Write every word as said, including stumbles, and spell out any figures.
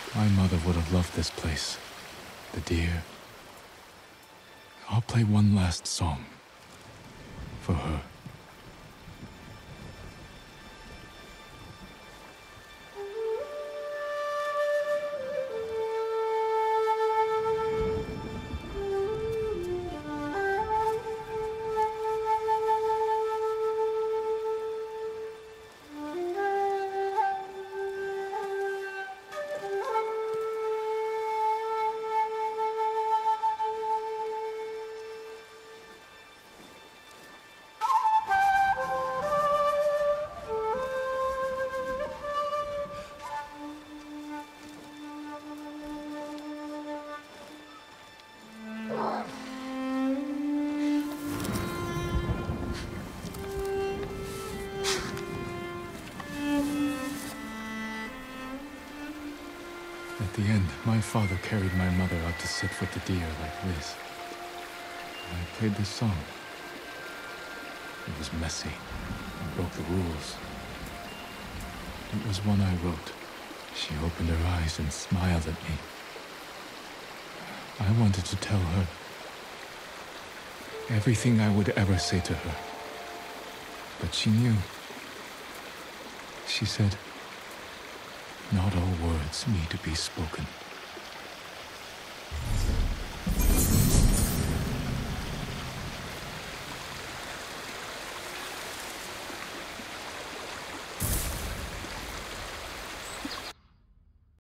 My mother would have loved this place. The deer. I'll play one last song. For her. At the end, my father carried my mother out to sit with the deer like Liz. And I played this song. It was messy and broke the rules. It was one I wrote. She opened her eyes and smiled at me. I wanted to tell her everything I would ever say to her. But she knew. She said, "Not all words need to be spoken."